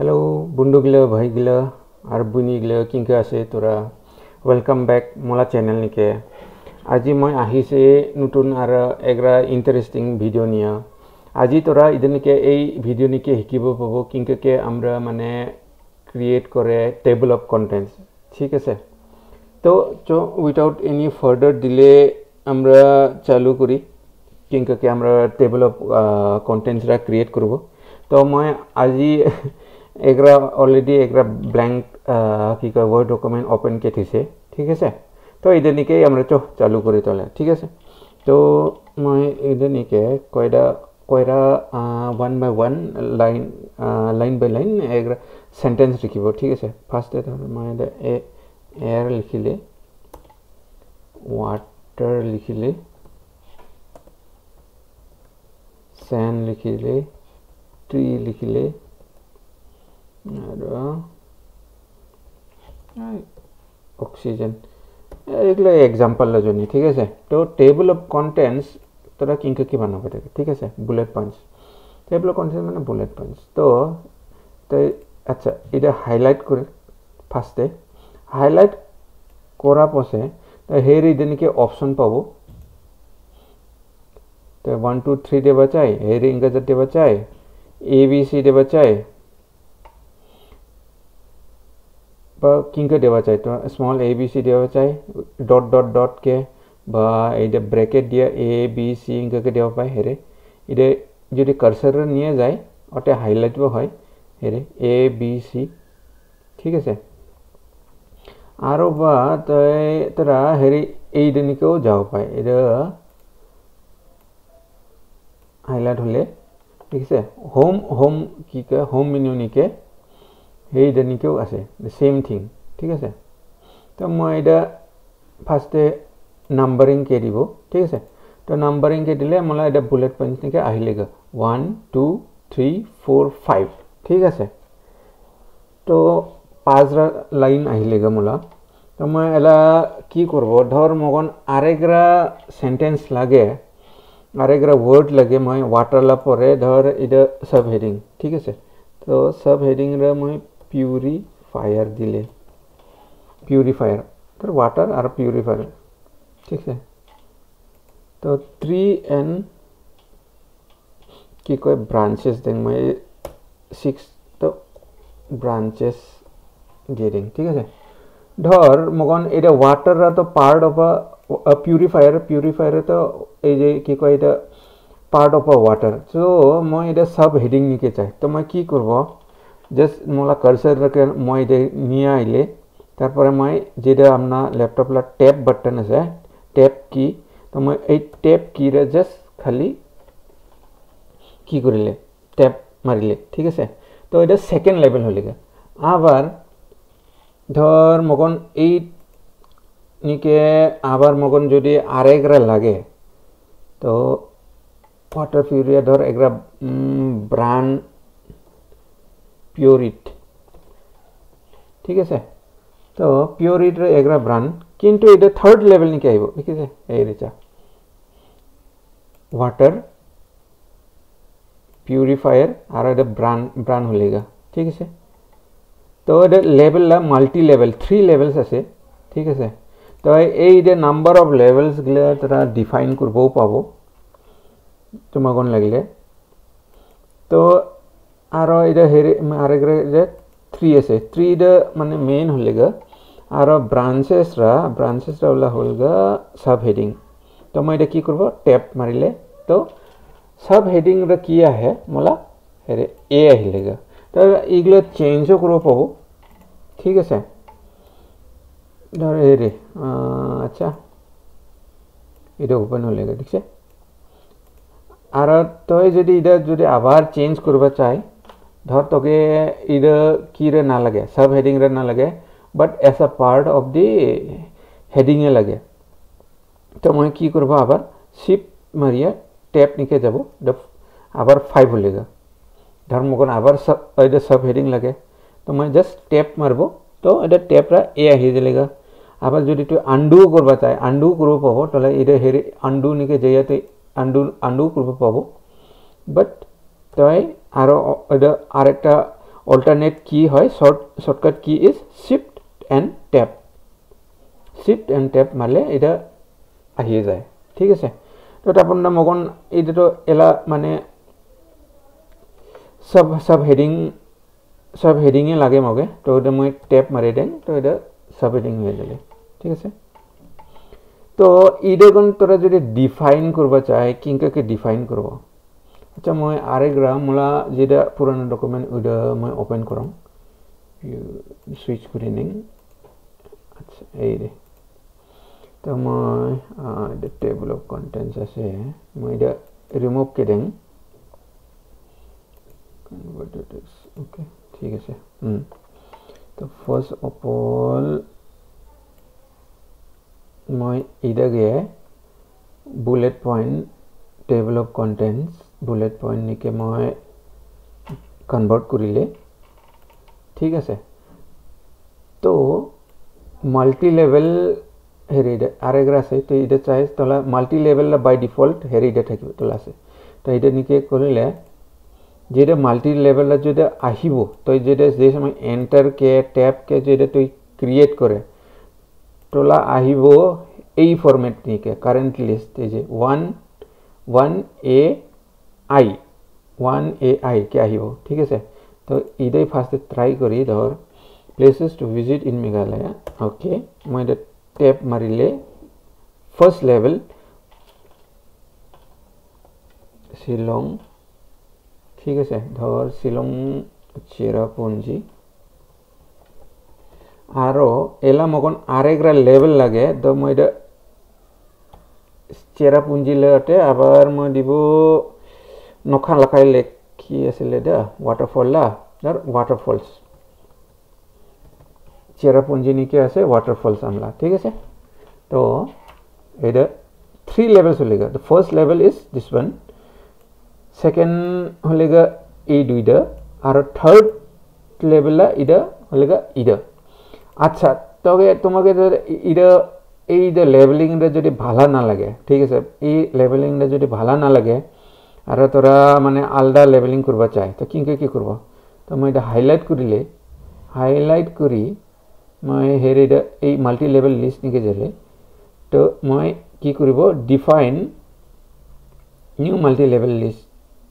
Hello बंधुगिला भाईगिला और बुनिगिला किंका आसे तोरा वेलकम बैक मोला चैनल निके আজি मैं आहिसे नतुन और एग्रा इंटरेस्टिंग भिडिओ निया আজি तोरा इदनिके ए भिडिओ निके हिकिबो पाबो किंका के आमरा माने क्रिएट करे टेबल ऑफ कंटेंट्स ठीक है तो जो विदाउट एनी फर्दर डिले आमरा चालू करी किंका के आमरा टेबल ऑफ कंटेंट्स रा क्रिएट करबो तो मैं আজি एग्रा ऑलरेडी एग्रा ब्लैंक की का वर्ड डॉक्यूमेंट ओपन के थीसे ठीक है तो इदनिके आमरा चो चालू करी तले ठीक है तो मैं इदनिके कोयरा one by one line by line एग्रा सेंटेंस लिखिबो ठीक है फर्स्ट मैं एयर लिखिले वाटर लिखिले सैंड लिखिले ट्री लिखिले ऑक्सीजन एगला एग्जांपल लजनी ठीक है तो टेबल ऑफ कंटेंट्स तोरा किंका की बनाबो ठीक है bullet points table of contents माने बुलेट पॉइंट्स तो अच्छा इधर हाईलाइट कर फार्स्ट हाईलाइट करा पसे तो हेर इदनिके ऑप्शन पाबो तो 1 2 3 देबा चाइ हेर इंगा देबा चाइ ABC देबा चाइ किंका देवा चाहिए तो स्मॉल ABC देवा चाहिए डॉट डॉट डॉट के बा इधर ब्रैकेट दिया ABC इंका के देवा पाए हेरे इधर जो दे कर्सर निये जाए और हाईलाइट वो है हेरे ABC ठीक है से आरो बा तो तरा हेरे ए दिन को जाओ पाए इधर हाईलाइट होले ठीक है होम की का होम मेन्यू निके हे इदनिकेও আছে सेम थिंग ठीक है तो मैं इधर फार्स्ट नंबरिंग के दिबो ठीक है तो नंबरिंग के दिले मला इधर बुलेट पॉइंट्स निके आहिलेगा 1 2 3 4 5 ठीक है तो 5 लाइन आहिलेगा मला तो मैं एला की करबो धर मगन आरेग्रा सेंटेंस लागे आरेग्रा वर्ड लगे मैं वाटर ला परे धर इधर सब हेडिंग ठीक है तो सब हेडिंग रे मैं प्यूरीफायर दिले प्यूरीफायर तो वाटर और प्यूरीफायर ठीक है तो 3N की कोई ब्रांचेस देंगे मैं 6 तो ब्रांचेस दे देंगे ठीक है धर मगन इधर वाटर रा तो पार्ट ऑफ अ प्यूरीफायर तो ये की कोई इधर part of a water so मैं इधर सब हेडिंग निके चाहे तो मैं की करबो जस्ट मोला कर्सर रखे मैं इधर निये आइले तारपरे मैं जेदा आपना लैपटॉप ला टैब बटन আছে टैब की तो मैं ए टैब की रे जस्ट खाली की करिले टैब मारिले ठीक है तो इधर सेकेंड लेवल होलेगा आबार धर मगन ए निके आबार मगन जदि आरेग्रा लागे तो वाटर प्यूरिया धर एग्रा ब्रांड प्योरिट ठीक है तो प्योरिट रे एग्रा ब्रांड किंतु इधर थर्ड लेवल निके आइबो ठीक है ए रेचा वाटर प्यूरीफायर और इधर ब्रांड होलेगा ठीक है तो इधर लेवल ला मल्टी लेवल 3 लेवल्स আছে ठीक है तो ए इधर नंबर ऑफ लेवल्स गले तरा डिफाइन करबो पाबो तुमगन लागले तो आरो इधर हेरे आरेग्रा इधर 3 আছে 3 इधर माने मेन होलेगा आरो ब्रांचेस रा वाला होलेगा सब हेडिंग तो मैं इधर की करबो टैप मारिले तो सब हेडिंग रा किया है मला हेरे ए आहिलेगा तो इगलो चेंज करबो पाबो ठीक है धर हेरे अच्छा इधर ओपन होलेगा ठीक है आरो तो जदि इधर जदि आबार चेंज करबा चाहे धर तो के इधर की रे ना लगे सब हेडिंग रे ना लगे but as a part of the heading लगे तो मैं की करबो आबार शिफ्ट मारिया टैप निके जाबो आबार 5 होलेगा धर मगन आबार इधर सब हेडिंग लगे तो मैं जस्ट टैप मारबो तो इधर टैप रा ए आहि जालेगा आबार जदि तो आंडू करबा चाहे आंडू करबो पाबो तले इधर हेरे आंडू निके जयाते आंडू करबो पाबो बट तो आरो इधर आरेकटा অল্টাৰনেট কি হয় শৰ্টকাট কি ইজ শিফট এণ্ড টেপ মাৰিলে এটা আহি যায় ঠিক আছে তো আপোনাৰ মগন এইটো এলা মানে সব হেডিঙে লাগে মগে তো এটা মই টেপ মাৰি দেন তো এটা সব হেডিং হৈ যালে ঠিক আছে তো ইডেগন তোরা যদি ডিফাইন করবা চাই কিংকে ডিফাইন করব আচ্ছা মই আরেগ্রা মোলা যেটা পুরানো ডকুমেন্ট ওইটা মই ওপেন করম সুইচ করে নিং আচ্ছা এই রে তো মই এটা টেবল অফ কন্টেন্টস আছে মই এটা রিমুভ কে দেং ওকে ঠিক আছে তো ফার্স্ট অফ অল মই ইদাগে bullet point table of contents bullet point নিকে মই কনভার্ট করিলে ঠিক আছে তো মাল্টি লেভেল হেরিডে আরেগ্রা আছে তো এটা চাই তোলা মাল্টি লেভেল বাই ডিফল্ট হেরিডে থাকিব তোলা আছে তো এটা নিকে করিলে যেটা মাল্টি লেভেল যেটা আহিব তো যেটা যে সময় এন্টার কে ট্যাব কে যেটা তুই ক্রিয়েট করে তোলা আহিব এই ফরম্যাট নিকে কারেন্ট লিস্ট এই যে 1AI কে আহিব ঠিক আছে তো ইদাই ফার্স্টে ট্রাই করি ধর places to visit in Meghalaya okay মই এটা ট্যাব মারিলে ফার্স্ট লেভেল শিলং ঠিক আছে ধর শিলং চেরাপুঞ্জি আরো এলা মগন আরেকরা লেভেল লাগে তো মই এটা চেরাপুঞ্জি লেটে আবার মই দিব নখান লাখাই লেক কি আছিল এটা ওয়াটারফল লা ধর ওয়াটারফলস চেরাপুঞ্জি নিকে আছে ওয়াটারফলস আমলা ঠিক আছে তো এটা 3 লেভেলস হলেগা the first level is this one second হলেগা এই দুইটা আর থার্ড লেভেল এটা হলেগা ইডা আচ্ছা তবে তোমাকে এটা এই যে লেভেলিংটা যদি ভালো না লাগে ঠিক আছে এই লেভেলিংটা যদি ভালো না লাগে আর তোরা মানে আলাদা লেভেলিং করবা চাই তো কি করব তো মই এটা হাইলাইট করি মই হেরিটা এই মাল্টি লেভেল লিস্ট নিকে যালে তো মই কি করব define new multi level list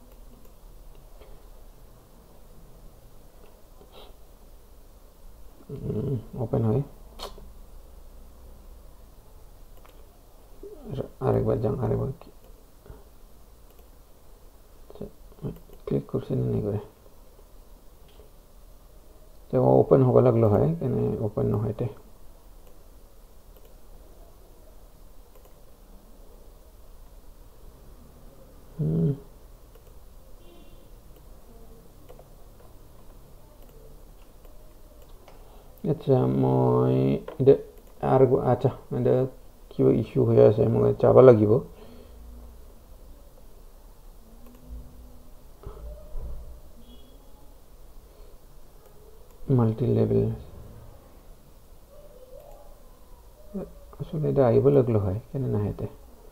open হয় আরেকবার যান আরেকবার ক্লিক করছি না করে তো ওপেন হব লাগলো হয় কেন ওপেন নহয়তে আচ্ছা মই এটা আর আচ্ছা এটা কিবা ইস্যু হয়ে আছে মই যাব লাগিব মাল্টি লেভেল আসলে এটা আইব লাগলো হয় কেন না হেতে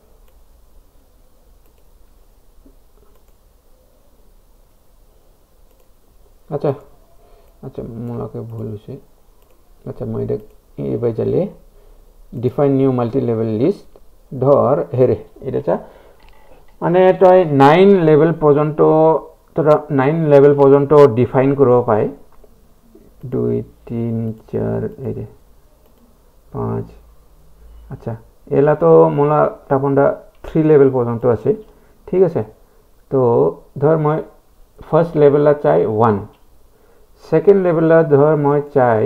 আচ্ছা আচ্ছা মোলাকে ভুল হইছে আচ্ছা মই এটা এবাই চলে define new multi level list ধর হেরে এটা মানে তই 9 লেভেল পর্যন্ত তোরা 9 লেভেল পর্যন্ত ডিফাইন করব পাই 2 3 4 এই যে 5 আচ্ছা এলা তো মোলা তাপন্ডা 3 লেভেল পর্যন্ত আছে ঠিক আছে তো ধর মই ফার্স্ট লেভেলটা চাই 1 সেকেন্ড লেভেলটা ধর মই চাই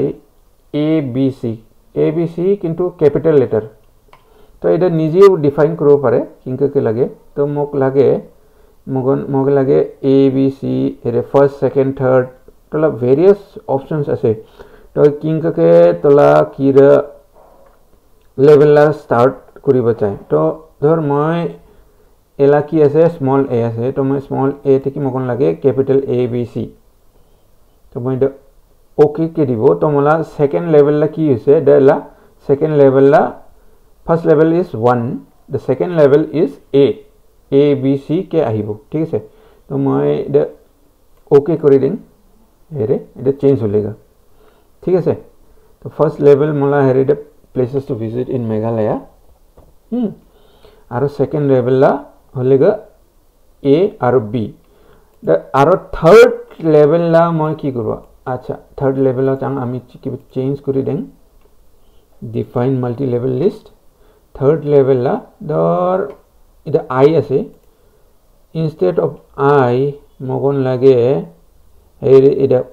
ABC কিন্তু ক্যাপিটাল লেটার তো এটা নিজেও ডিফাইন করব পারে কিংকে লাগে তো মোক লাগে ABC এর ফার্স্ট সেকেন্ড থার্ড তোলা ভেরিয়াস অপশনস আছে তো কিংকে তোলা কির লেভেলটা স্টার্ট করিব চাই তো ধর মই এলা কি আছে স্মল a আছে তো মই স্মল a থেকে মোক লাগে ক্যাপিটাল ABC তো মই ओके के দিব তো মোলা সেকেন্ড লেভেলটা কি হইছে দেলা সেকেন্ড লেভেলটা first level is 1 the second level is A B C কে আহিব ঠিক আছে তো মই ওকে কৰি দিম हेरे इधर चेंज होलेगा ठीक है तो फर्स्ट लेवल मोला हेरे the places to visit in Meghalaya और सेकेंड लेवल ला होलेगा ए और बी और थर्ड लेवल ला मैं की करबा अच्छा थर्ड लेवल ला चांग आमी चेंज करी दें define multi level list third level ला दर इधर आई आसे इंस्टेड ऑफ आई मगन लगे इधर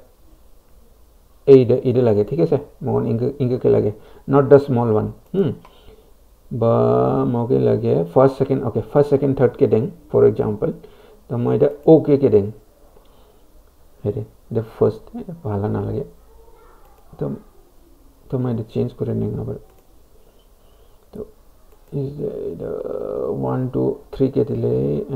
इधर लगे ठीक है मगन इंगे के लगे नॉट द स्मॉल वन बा मगे लगे first second okay first second third के दें फॉर एग्जांपल तो मैं इधर ओके के दें हेरे इधर फर्स्ट भाला ना लगे तो मैं इधर चेंज कर देंगे अब तो इधर 1 2 3 के दिले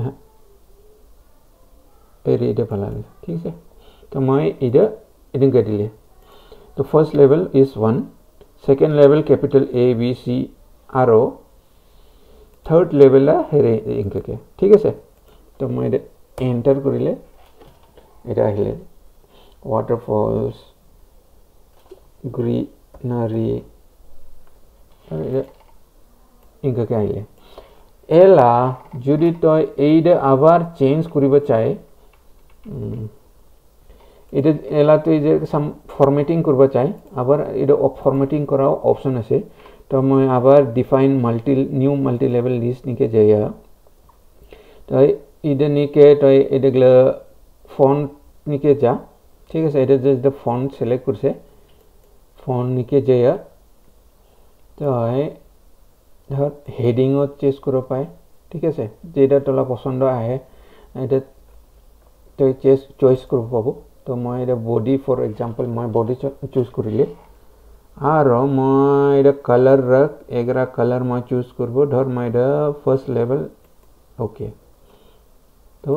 हेरे इधर भाला लगे ठीक है तो मैं इधर इधर के दिले तो first level is 1 second level capital A B C R O third level हेरे इंक के ठीक है तो मैं एंटर करिले इधर आहिले वाटरफॉल्स ग्रीनरी इंक के आहिले एला जुदी तो इधर आबार चेंज करिबा चाहे इधर एला तो इधर सम फॉर्मेटिंग करबा चाहे आबार इधर फॉर्मेटिंग करा ऑप्शन আছে तो मैं आबार define new multi level list निके जाया तो इधर निके तो इधर फॉन्ट निके जा ठीक है इधर जस्ट फॉन्ट सेलेक्ट करसे फॉन्ट निके जाया तो धर हेडिंग चेंज कर पाए ठीक है जेटा तला पसंद आए इधर तो चॉइस कर पाबो तो मैं इधर बॉडी फॉर एग्जांपल मैं बॉडी चूज करिले और मैं इधर कलर रख एगरा कलर मैं चूज करबो धर मैं इधर फर्स्ट लेवल ओके तो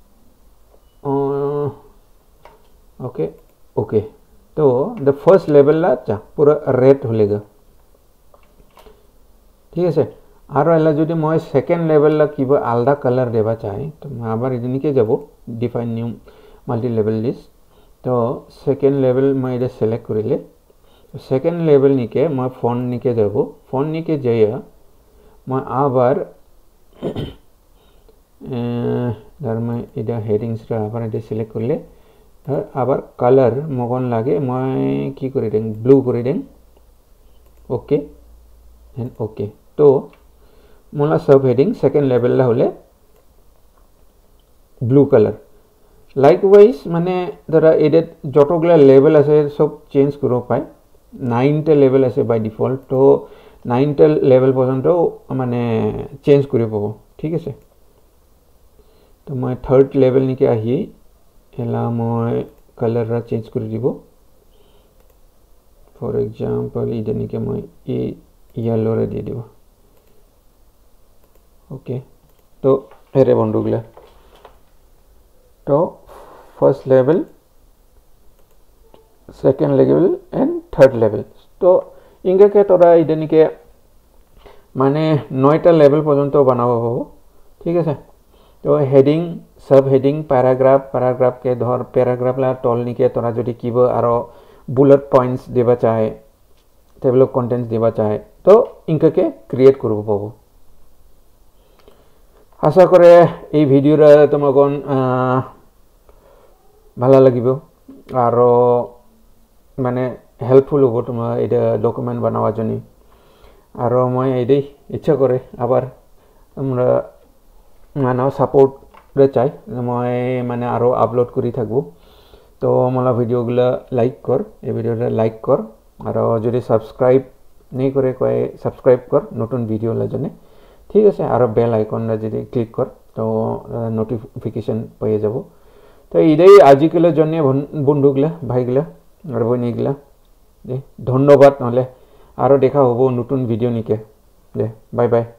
ओके ओके तो द फर्स्ट लेवल ला चा पूरा रेड होलेगा ठीक है और एला जो मैं सेकेंड लेवल ला किबा आलदा कलर देवा चाहे तो मैं आबार इधर जाबो define new multi level list तो सेकेंड लेवल मैं इधर सेलेक्ट करिले सेकेंड लेवल निके मैं फॉन्ट निके जाबो फॉन्ट निके जाया मैं आबार धर मैं इधर हेडिंग्स आबार इधर सेलेक्ट करले धर आबार कलर मगन लागे मैं की करि दें ब्लू करि दें ओके एंड ओके तो मोला सब हेडिंग सेकेंड लेवल ला होले ब्लू कलर लाइकवाइज माने धरा इधर जतगुला लेवल आछे सब चेंज करो पाए 9टा लेवल आछे बाय डिफॉल्ट तो 9टा लेवल पर्यंत माने चेंज करि पाबो ठीक है तो मैं थर्ड लेवल निके आही एला मैं कलर चेंज कर दिबो फॉर एग्जांपल इधर निके मैं ये येलो रे दे दिबो ओके तो हेरे बंधुगुला तो first level second level and third level तो इंगे के तोरा इधर निके माने 9टा लेवल पर्यंत बनाबो पाबो ठीक है तो हेडिंग सब हेडिंग पैराग्राफ के धर पैराग्राफ ला टल निके तोरा जदि किबो आरो बुलेट पॉइंट्स देबा चाहे टेबल ऑफ कंटेंट्स देबा चाहे तो इंके के क्रिएट करबो पाबो आशा करे এই ভিডিওটা তোমাকন ভালো লাগিব আর মানে হেল্পফুল হবো তোমার এটা ডকুমেন্ট বানাবার জন্য আর মই এটাই ইচ্ছা করে আবার তোমরা মানাও সাপোর্ট চাই মই মানে আরো আপলোড করি থাকবো তো মোলা ভিডিওগুলো লাইক কর এই ভিডিওটা লাইক কর আর যদি সাবস্ক্রাইব नहीं करे कोई सब्सक्राइब कर नतुन भिडियो जन ठीक है और बेल आइकन जी क्लिक कर तो नोटिफिकेशन पे যাব तो इदे आजिकल जन्य बंधुगला भाईगला और बहनीगला धन्यवाद ना और देखा हब नतुन भिडियो निके दे बाय बाय।